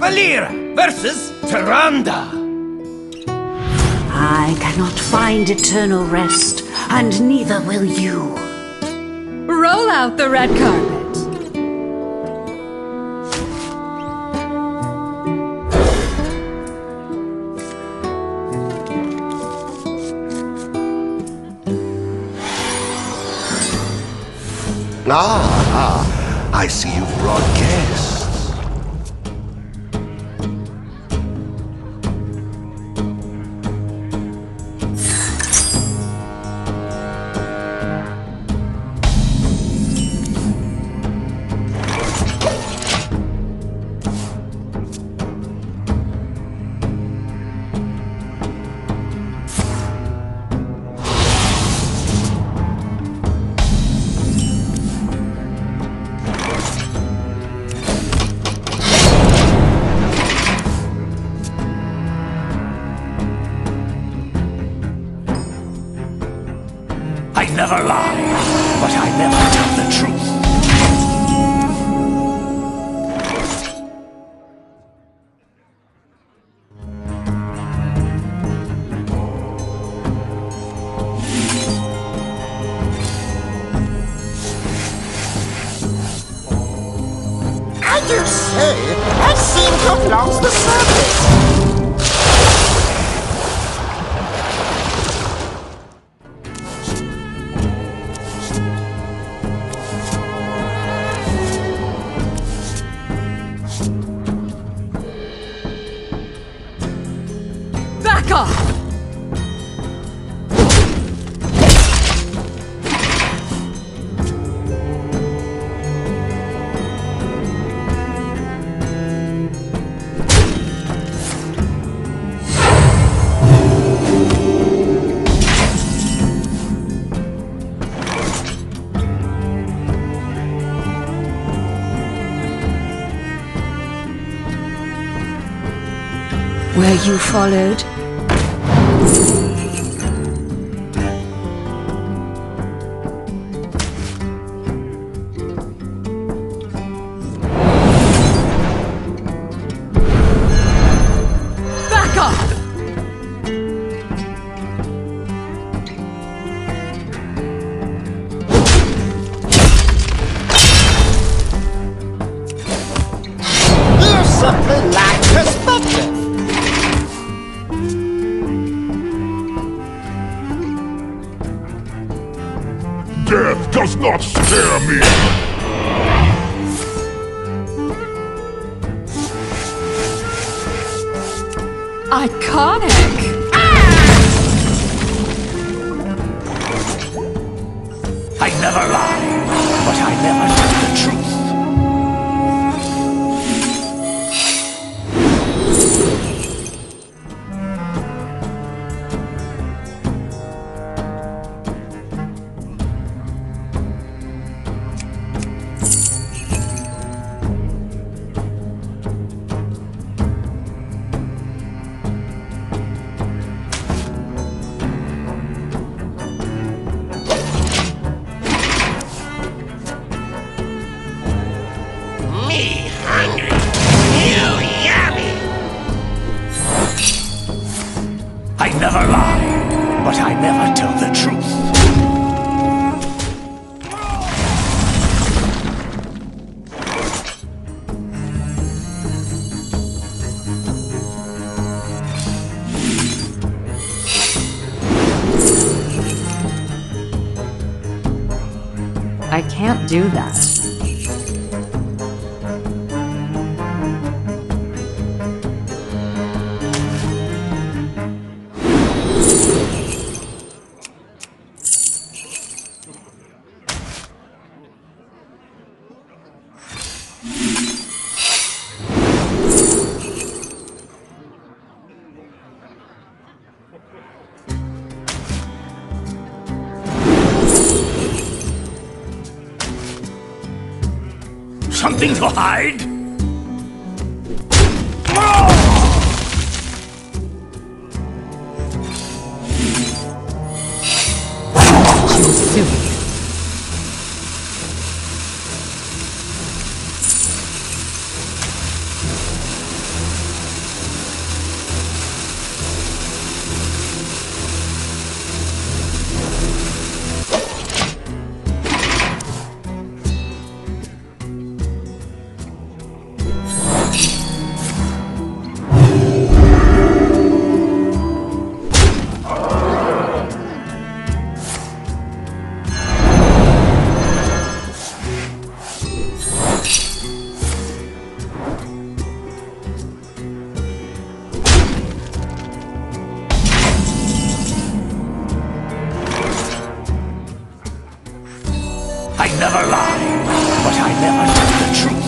Valeera versus Tyrande. I cannot find eternal rest, and neither will you. Roll out the red carpet. I see you've brought guests. I never lie, but I never tell the truth. I do say, I seem to have lost the surface. Back off! Were you followed? Back off! You simply lack perspective. Death does not scare me! Iconic! I never lie, but I never tell the truth. Me hungry, you yummy. I never lie, but I never tell the truth. I can't do that. Something to hide? never lie, but I never tell the truth.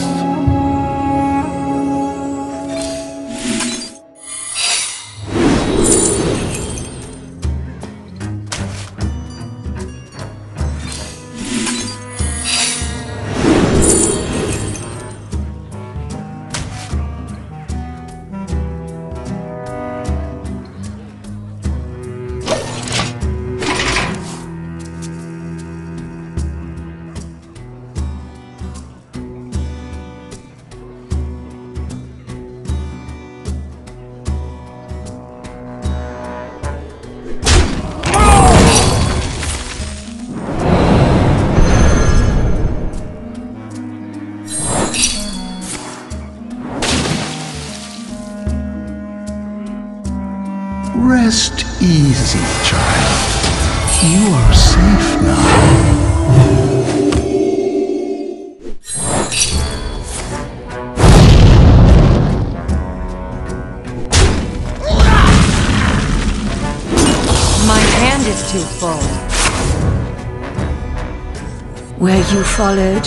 Rest easy, child. You are safe now. My hand is too full. Were you followed?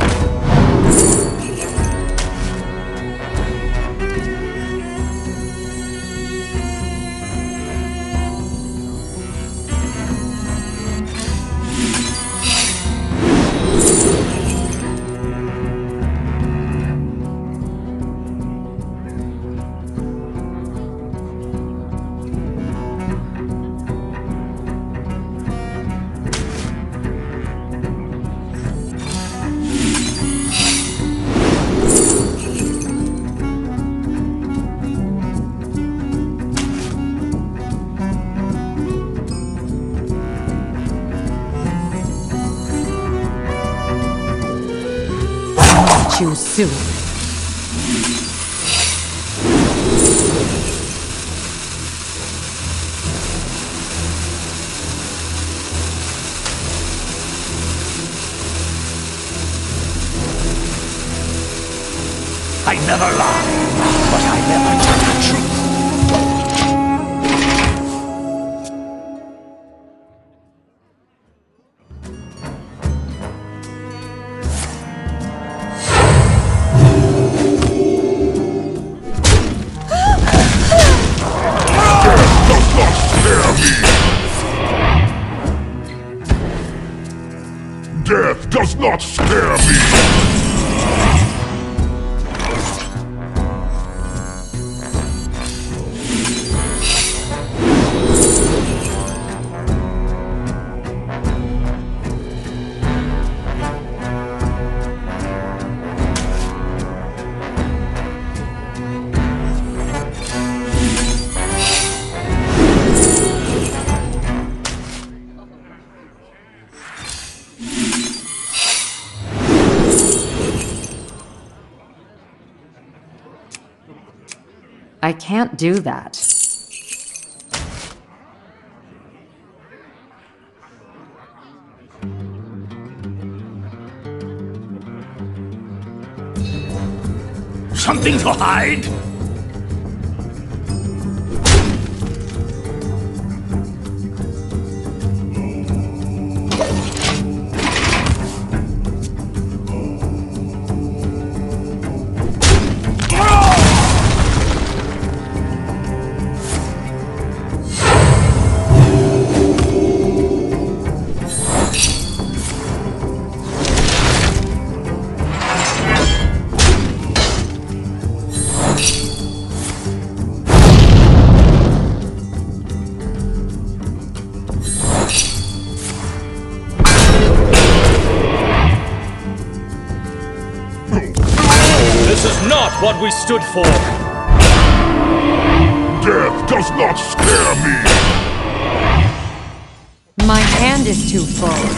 Too soon. I never lie, but I never tell the truth. Death does not scare me! I can't do that. Something to hide? This is not what we stood for! Death does not scare me! My hand is too full.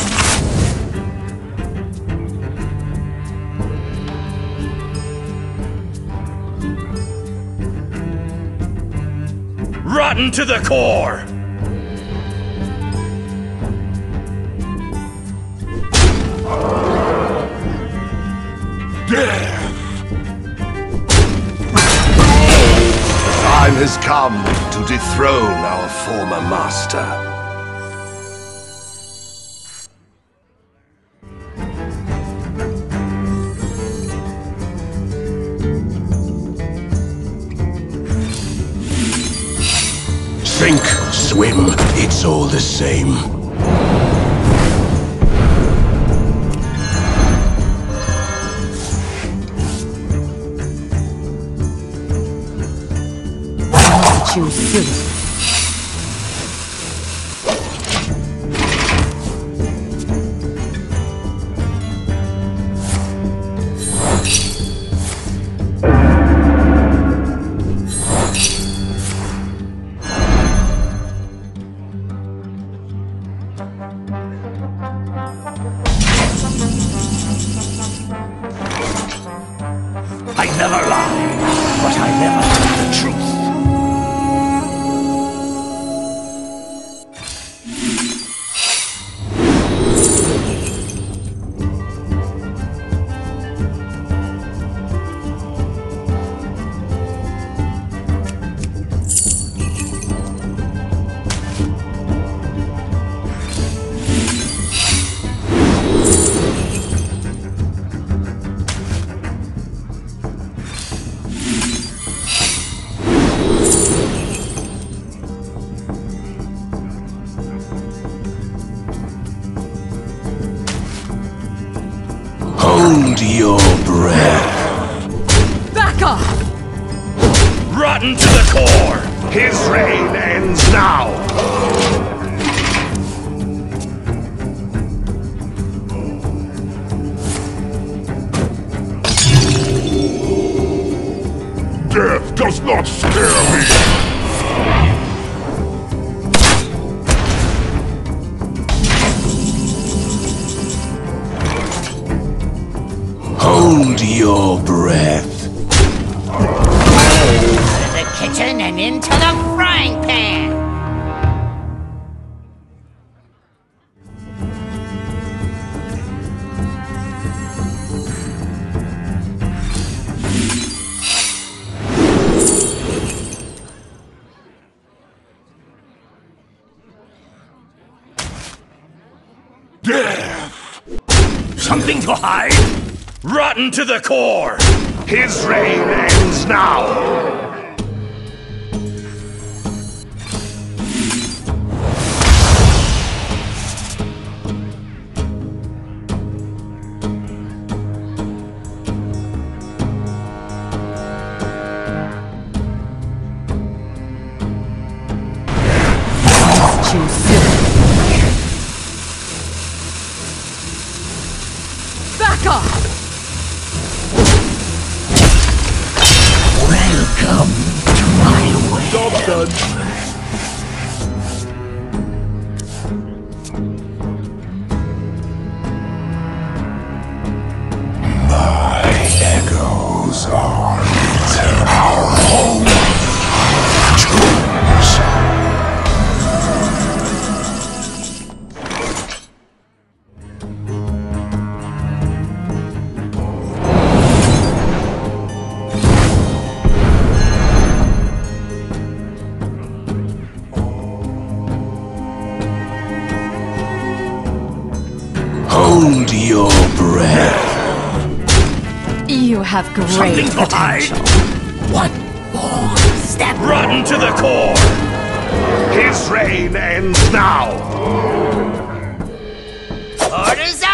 Rotten to the core! Death! The time has come to dethrone our former master. swim, it's all the same. Choose silly. I never lie, but I never tell the truth. Hold your breath. Back off! Rotten to the core! His reign ends now! Death does not scare me! Hold your breath. Out of the kitchen and into the frying pan! Death! Something to hide? Rotten to the core! His reign ends now! Choose silly. Back off! Welcome to my way. Job done. My echoes are our home. Hold your breath. You have great Something to hide? potential. One more step. Rotten to the core! His reign ends now! Orders